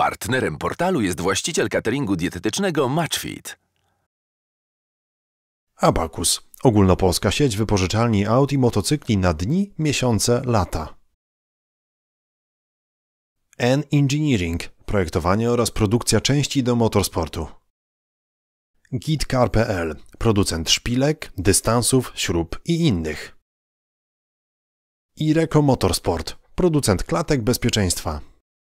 Partnerem portalu jest właściciel cateringu dietetycznego Matchfit. Abacus. Ogólnopolska sieć wypożyczalni aut i motocykli na dni, miesiące, lata. Engineering. Projektowanie oraz produkcja części do motorsportu. Gitcar.pl. Producent szpilek, dystansów, śrub i innych. Ireco Motorsport. Producent klatek bezpieczeństwa.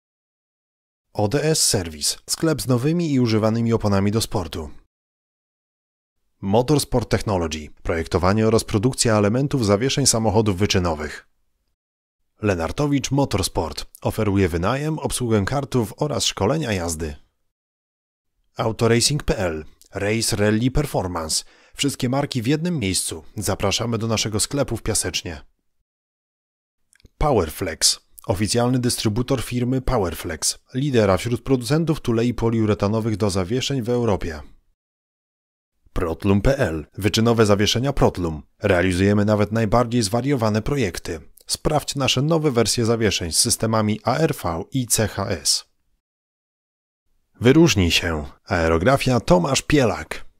ODS Service. Sklep z nowymi i używanymi oponami do sportu. Motorsport Technology. Projektowanie oraz produkcja elementów zawieszeń samochodów wyczynowych. Lenartowicz Motorsport. Oferuje wynajem, obsługę kartów oraz szkolenia jazdy. Autoracing.pl. Race Rally Performance. Wszystkie marki w jednym miejscu. Zapraszamy do naszego sklepu w Piasecznie. Powerflex. Oficjalny dystrybutor firmy Powerflex. Lidera wśród producentów tulei poliuretanowych do zawieszeń w Europie. Protlum.pl. Wyczynowe zawieszenia Protlum. Realizujemy nawet najbardziej zwariowane projekty. Sprawdź nasze nowe wersje zawieszeń z systemami ARV i CHS. Wyróżnij się. Aerografia Tomasz Pielak.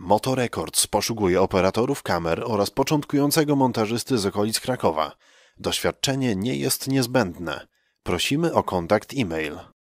Moto Records poszukuje operatorów kamer oraz początkującego montażysty z okolic Krakowa. Doświadczenie nie jest niezbędne. Prosimy o kontakt e-mail.